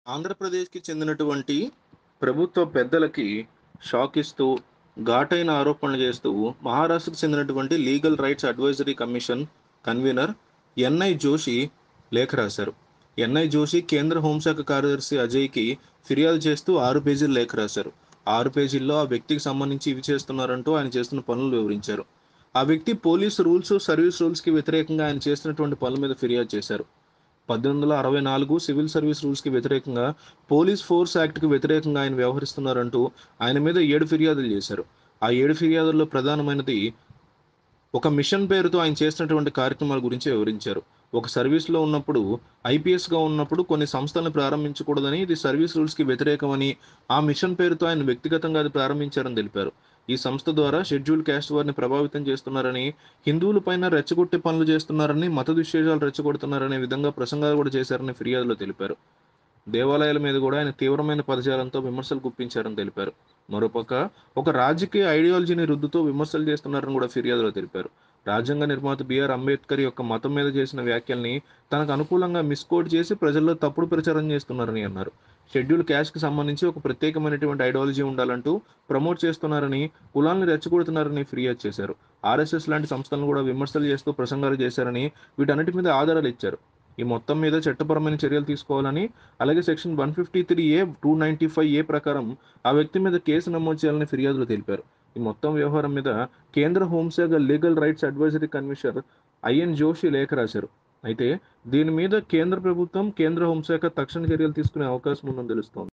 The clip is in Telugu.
ఆంధ్రప్రదేశ్‌కి చెందినటువంటి ప్రభుత్వ పెద్దలకి షాక్ ఇస్తూ, ఘాటైన ఆరోపణలు చేస్తూ, మహారాష్ట్రకు చెందినటువంటి legal rights advisory commission convener NI Joshi లేఖ రాశారు. ఎన్‌ఐ జోషి కేంద్ర హోంశాఖ కార్యదర్శి అజయ్‌కి ఫిర్యాదు చేస్తూ 6 పేజీల లేఖ రాశారు. 6 పేజీల్లో ఆ వ్యక్తికి సంబంధించి ఇవి చేస్తున్నారంటూ ఆయన చేస్తున్న పనులు వివరించారు. ఆ వ్యక్తి పోలీస్ రూల్స్, సర్వీస్ రూల్స్‌కి వ్యతిరేకంగా ఆయన చేస్తున్నటువంటి పనుల మీద ఫిర్యాదు చేశారు. 1864 సివిల్ సర్వీస్ రూల్స్‌కి వ్యతిరేకంగా, పోలీస్ ఫోర్స్ యాక్ట్‌కి వ్యతిరేకంగా ఆయన వ్యవహరిస్తున్నారంటూ ఆయన మీద 7 ఫిర్యాదులు చేశారు. ఆ 7 ఫిర్యాదుల్లో ప్రధానమైనది ఒక మిషన్ పేరుతో ఆయన చేసినటువంటి కార్యక్రమాల గురించి వివరించారు. ఒక సర్వీస్‌లో ఉన్నప్పుడు, ఐపీఎస్‌గా ఉన్నప్పుడు కొన్ని సంస్థలను ప్రారంభించకూడదని, ఇది సర్వీస్ రూల్స్‌కి వ్యతిరేకమని, ఆ మిషన్ పేరుతో ఆయన వ్యక్తిగతంగా అది ప్రారంభించారని తెలిపారు. ఈ సంస్థ ద్వారా షెడ్యూల్డ్ క్యాస్ట్ వారిని ప్రభావితం చేస్తున్నారని, హిందువుల పైన రెచ్చగొట్టే పనులు చేస్తున్నారని, మత విద్వేషాలు రెచ్చగొడుతున్నారనే విధంగా ప్రసంగాలు కూడా చేశారని ఫిర్యాదులో తెలిపారు. దేవాలయాల మీద కూడా ఆయన తీవ్రమైన పదజాలంతో విమర్శలు గుప్పించారని తెలిపారు. మరోపక్క ఒక రాజకీయ ఐడియాలజీని రుద్దుతూ విమర్శలు చేస్తున్నారని కూడా ఫిర్యాదులో తెలిపారు. రాజ్యాంగ నిర్మాత బిఆర్ అంబేద్కర్ యొక్క మతం మీద చేసిన వ్యాఖ్యల్ని తనకు అనుకూలంగా మిస్కోట్ చేసి ప్రజల్లో తప్పుడు ప్రచారం చేస్తున్నారని అన్నారు. షెడ్యూల్ క్యాస్ట్‌కి సంబంధించి ఒక ప్రత్యేకమైనటువంటి ఐడియాలజీ ఉండాలంటూ ప్రమోట్ చేస్తున్నారని, కులాలను రెచ్చగొడుతున్నారని ఫిర్యాదు చేశారు. ఆర్ఎస్ఎస్ లాంటి సంస్థలను కూడా విమర్శలు చేస్తూ ప్రసంగాలు చేశారని, వీటన్నిటి మీద ఆధారాలు ఇచ్చారు. ఈ మొత్తం మీద చట్టపరమైన చర్యలు తీసుకోవాలని, అలాగే సెక్షన్ 153 295 ప్రకారం ఆ వ్యక్తి మీద కేసు నమోదు చేయాలని ఫిర్యాదులో తెలిపారు. ఈ మొత్తం వ్యవహారం మీద కేంద్ర హోంశాఖ legal rights advisory commissioner IN Joshi లేఖ రాశారు. అయితే దీని మీద కేంద్ర ప్రభుత్వం, కేంద్ర హోంశాఖ తక్షణ చర్యలు తీసుకునే అవకాశం ఉందని తెలుస్తోంది.